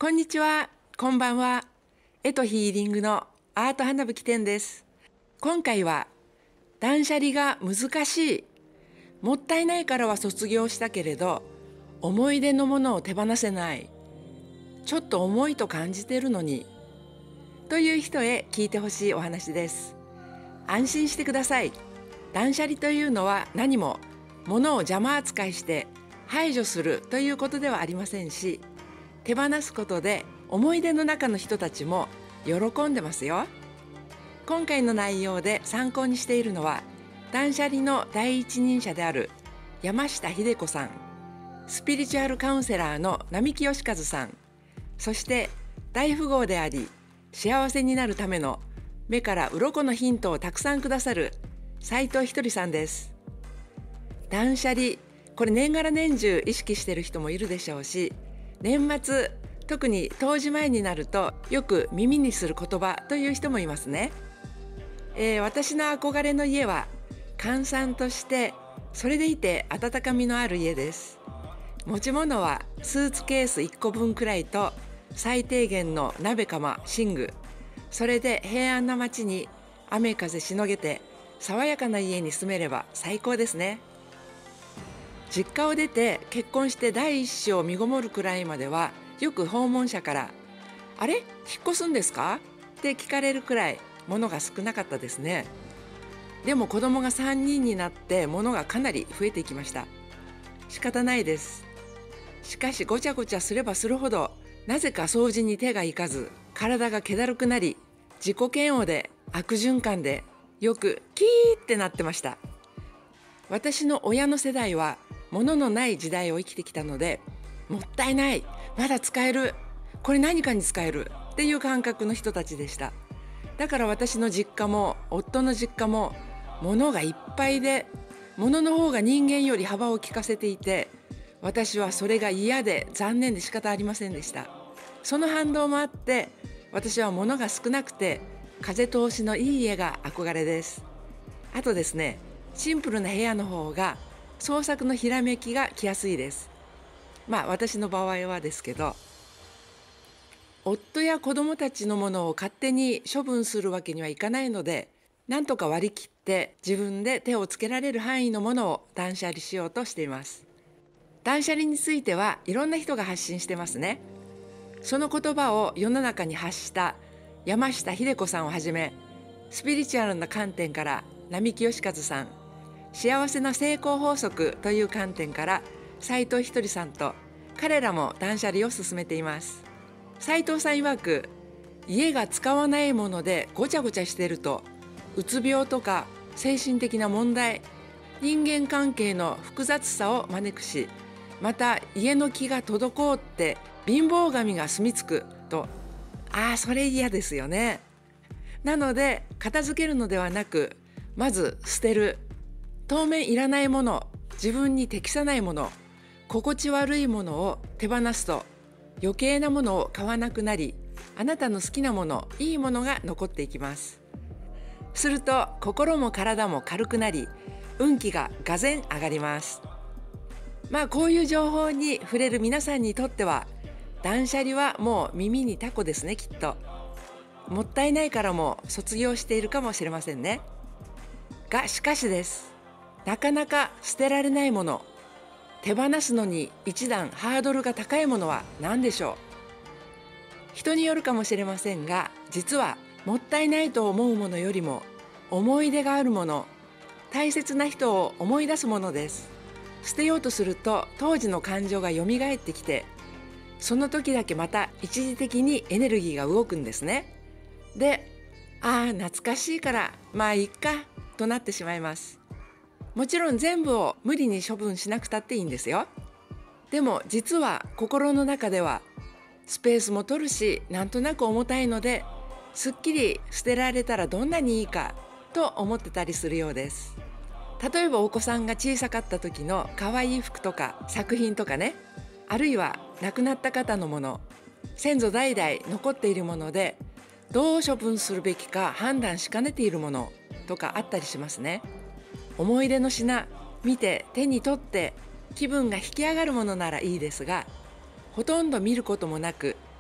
こんにちは、こんばんは。絵とヒーリングのアート花吹店です。今回は断捨離が難しい、もったいないからは卒業したけれど思い出のものを手放せない、ちょっと重いと感じているのにという人へ聞いてほしいお話です。安心してください。断捨離というのは何も物を邪魔扱いして排除するということではありませんし、手放すことで思い出の中の人たちも喜んでますよ。今回の内容で参考にしているのは断捨離の第一人者である山下秀子さん、スピリチュアルカウンセラーの並木義和さん、そして大富豪であり幸せになるための目から鱗のヒントをたくさんくださる斉藤ひとりさんです。断捨離、これ年がら年中意識している人もいるでしょうし、年末特に冬至前になるとよく耳にする言葉という人もいますね。私の憧れの家は閑散としてそれでいて温かみのある家です。持ち物はスーツケース1個分くらいと最低限の鍋釜寝具、それで平安な街に雨風しのげて爽やかな家に住めれば最高ですね。実家を出て結婚して第一子を身ごもるくらいまではよく訪問者から「あれ、引っ越すんですか?」って聞かれるくらい物が少なかったですね。でも子供が3人になって物がかなり増えていきました。仕方ないです。しかしごちゃごちゃすればするほどなぜか掃除に手がいかず、体が気だるくなり、自己嫌悪で悪循環でよくキーってなってました。私の親の世代は物のない時代を生きてきたので、もったいない、まだ使える、これ何かに使えるっていう感覚の人たちでした。だから私の実家も夫の実家も物がいっぱいで、物の方が人間より幅を利かせていて、私はそれが嫌で残念で仕方ありませんでした。その反動もあって私は物が少なくて風通しのいい家が憧れです。あとですね、シンプルな部屋の方が創作のひらめきが来やすいです。私の場合はですけど、夫や子供たちのものを勝手に処分するわけにはいかないので、なんとか割り切って自分で手をつけられる範囲のものを断捨離しようとしています。断捨離についてはいろんな人が発信してますね。その言葉を世の中に発した山下秀子さんをはじめ、スピリチュアルな観点から並木義和さん、幸せな成功法則という観点から斉藤ひとりさんと、彼らも断捨離を進めています。斉藤さん曰く、家が使わないものでごちゃごちゃしているとうつ病とか精神的な問題、人間関係の複雑さを招くし、また家の気が滞って貧乏神が住み着くと、それ嫌ですよね。なので片付けるのではなく、まず捨てる。当面いらないもの、自分に適さないもの、心地悪いものを手放すと余計なものを買わなくなり、あなたの好きなもの、いいものが残っていきます。すると心も体も軽くなり、運気ががぜん上がります。こういう情報に触れる皆さんにとっては断捨離はもう耳にタコですね。きっともったいないからも卒業しているかもしれませんね。しかしです、なかなか捨てられないもの、手放すのに一段ハードルが高いものは何でしょう。人によるかもしれませんが、実はもったいないと思うものよりも思い出があるもの、大切な人を思い出すものです。捨てようとすると当時の感情がよみがえってきて、その時だけまた一時的にエネルギーが動くんですね。で、懐かしいからいっかとなってしまいます。もちろん全部を無理に処分しなくたっていいんですよ。でも実は心の中ではスペースも取るし、なんとなく重たいので、すっきり捨てられたらどんなにいいかと思ってたりするようです。例えばお子さんが小さかった時の可愛い服とか作品とかね、あるいは亡くなった方のもの、先祖代々残っているものでどう処分するべきか判断しかねているものとかあったりしますね。思い出の品、見て手に取って気分が引き上がるものならいいですが、ほとんど見ることもなく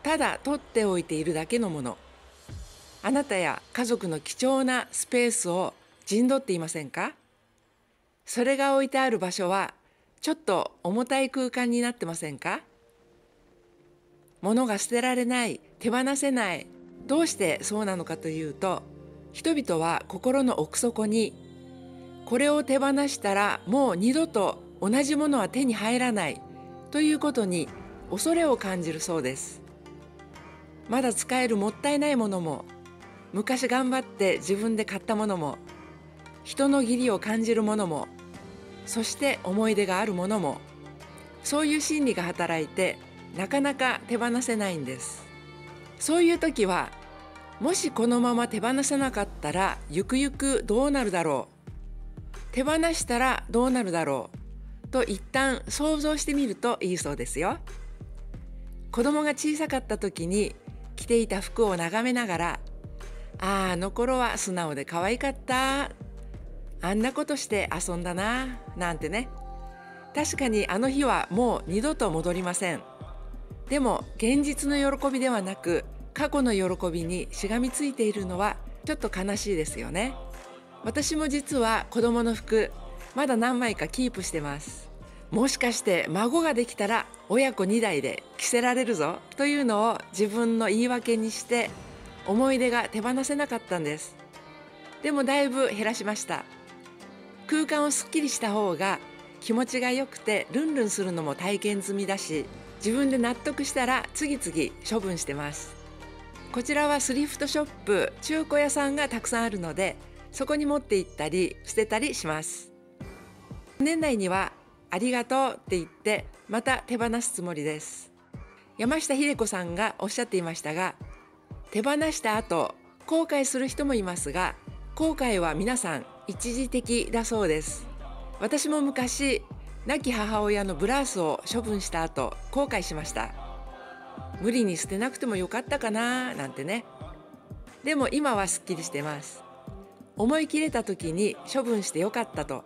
ただ取っておいているだけのもの、あなたや家族の貴重なスペースを陣取っていませんか？それが置いてある場所はちょっと重たい空間になってませんか？物が捨てられない、手放せない。どうしてそうなのかというと、人々は心の奥底に、これを手放したらもう二度と同じものは手に入らないということに恐れを感じるそうです。まだ使えるもったいないものも、昔頑張って自分で買ったものも、人の義理を感じるものも、そして思い出があるものも、そういう心理が働いてなかなか手放せないんです。そういう時は、もしこのまま手放さなかったらゆくゆくどうなるだろう、手放したらどうなるだろうと一旦想像してみるといいそうですよ。子供が小さかった時に着ていた服を眺めながら、あの頃は素直で可愛かった、あんなことして遊んだな、なんてね。確かにあの日はもう二度と戻りません。でも現実の喜びではなく、過去の喜びにしがみついているのはちょっと悲しいですよね。私も実は子供の服、まだ何枚かキープしてます。もしかして孫ができたら親子2代で着せられるぞというのを自分の言い訳にして、思い出が手放せなかったんです。でもだいぶ減らしました。空間をすっきりした方が気持ちが良くて、ルンルンするのも体験済みだし、自分で納得したら次々処分してます。こちらはスリフトショップ、中古屋さんがたくさんあるので、そこに持って行ったり捨てたりします。年内にはありがとうって言ってまた手放すつもりです。山下秀子さんがおっしゃっていましたが、手放した後後悔する人もいますが、後悔は皆さん一時的だそうです。私も昔、亡き母親のブラウスを処分した後後悔しました。無理に捨てなくてもよかったかななんてね。でも今はすっきりしてます。思い切れた時に処分してよかったと。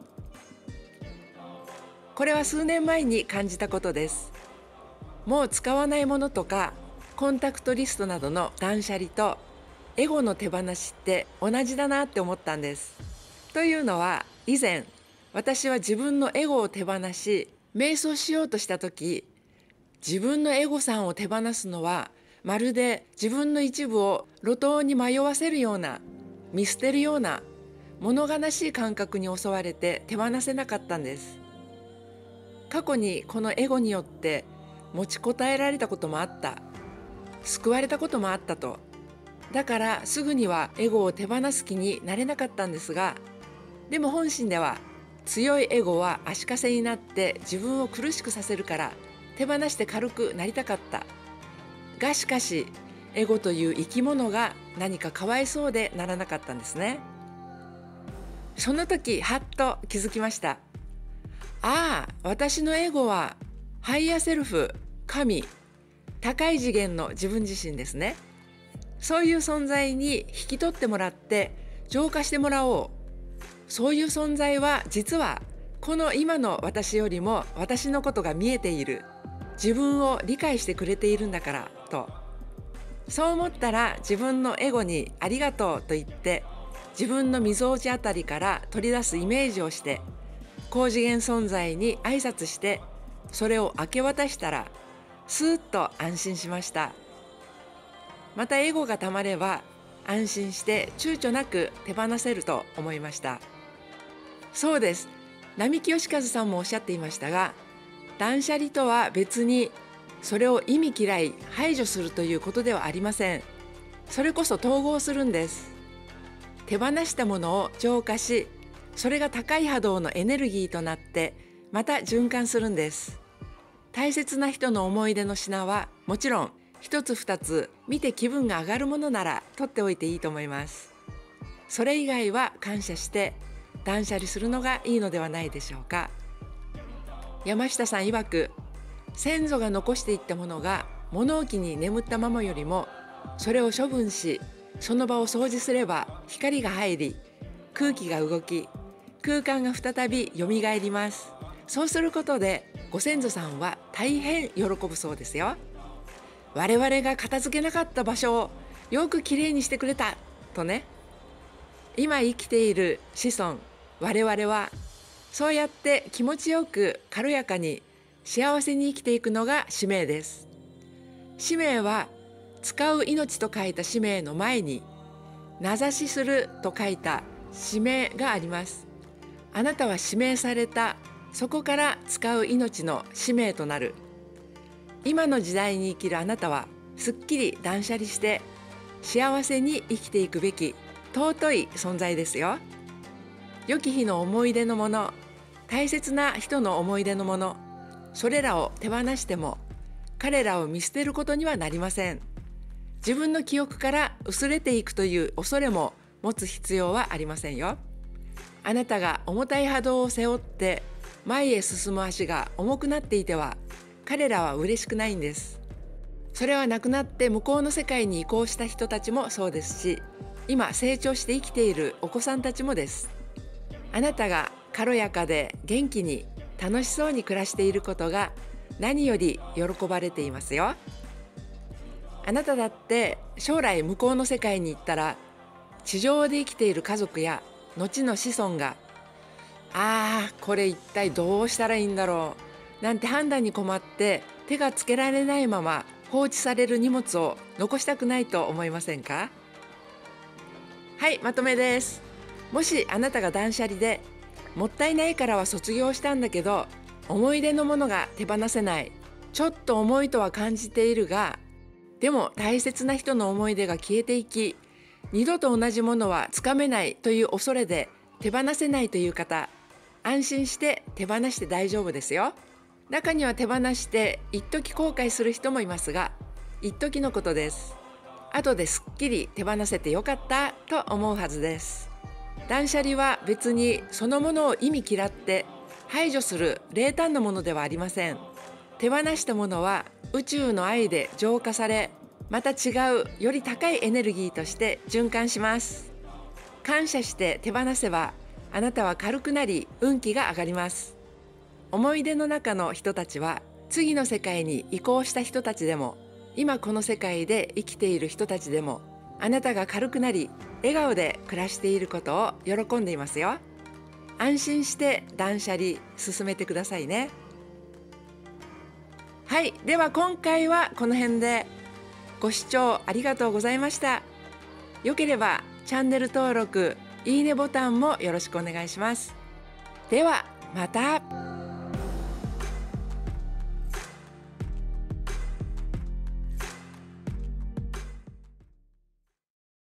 これは数年前に感じたことです。もう使わないものとかコンタクトリストなどの断捨離とエゴの手放しって同じだなって思ったんです。というのは、以前私は自分のエゴを手放し瞑想しようとした時、自分のエゴさんを手放すのはまるで自分の一部を路頭に迷わせるような、見捨てるような物悲しい感覚に襲われて手放せなかったんです。過去にこのエゴによって持ちこたえられたこともあった、救われたこともあったと。だからすぐにはエゴを手放す気になれなかったんですが、でも本心では強いエゴは足かせになって自分を苦しくさせるから手放して軽くなりたかった。がしかしエゴという生き物が何かかわいそうでならなかったんですね。その時はっと気づきました。私のエゴはハイヤーセルフ、神、高い次元の自分自身ですね。そういう存在に引き取ってもらって浄化してもらおう。そういう存在は実はこの今の私よりも私のことが見えている、自分を理解してくれているんだからと。そう思ったら自分のエゴにありがとうと言って、自分のみぞおちあたりから取り出すイメージをして、高次元存在に挨拶して、それを明け渡したらスーッと安心しました。またエゴがたまれば安心して躊躇なく手放せると思いました。そうです。並木義和さんもおっしゃっていましたが、断捨離とは別にそれを意味嫌い排除するということではありません。それこそ統合するんです。手放したものを浄化し、それが高い波動のエネルギーとなってまた循環するんです。大切な人の思い出の品はもちろん一つ二つ見て気分が上がるものなら取っておいていいと思います。それ以外は感謝して断捨離するのがいいのではないでしょうか。山下さん曰く、先祖が残していったものが物置に眠ったままよりも、それを処分しその場を掃除すれば光が入り、空気が動き、空間が再びよみがえります。そうすることでご先祖さんは大変喜ぶそうですよ。 我々が片付けなかった場所をよくきれいにしてくれたとね。今生きている子孫我々はそうやって気持ちよく軽やかに幸せに生きていくのが使命です。使命は使う命と書いた使命の前に名指しすると書いた使命があります。あなたは指名された、そこから使う命の使命となる。今の時代に生きるあなたはすっきり断捨離して幸せに生きていくべき尊い存在ですよ。良き日の思い出のもの、大切な人の思い出のもの、それらを手放しても彼らを見捨てることにはなりません。自分の記憶から薄れていくという恐れも持つ必要はありませんよ。あなたが重たい波動を背負って前へ進む足が重くなっていては彼らは嬉しくないんです。それは亡くなって向こうの世界に移行した人たちもそうですし、今成長して生きているお子さんたちもです。あなたが軽やかで元気に楽しそうに暮らしていることが何より喜ばれていますよ。あなただって将来向こうの世界に行ったら地上で生きている家族や後の子孫がこれ一体どうしたらいいんだろうなんて判断に困って手がつけられないまま放置される荷物を残したくないと思いませんか？はい、まとめです。もしあなたが断捨離でもったいないからは卒業したんだけど思い出のものが手放せない、ちょっと重いとは感じているが、でも大切な人の思い出が消えていき二度と同じものはつかめないという恐れで手放せないという方、安心して手放して大丈夫ですよ。中には手放して一時後悔する人もいますが、一時のことです。後ですっきり手放せてよかったと思うはずです。断捨離は別にそのものを意味嫌って排除する冷淡なものではありません。手放したものは宇宙の愛で浄化され、また違うより高いエネルギーとして循環します。感謝して手放せばあなたは軽くなり運気が上がります。思い出の中の人たちは次の世界に移行した人たちでも今この世界で生きている人たちでもあなたが軽くなり笑顔で暮らしていることを喜んでいますよ。安心して断捨離進めてくださいね。はい、では今回はこの辺で。ご視聴ありがとうございました。よければチャンネル登録、いいねボタンもよろしくお願いします。ではまた。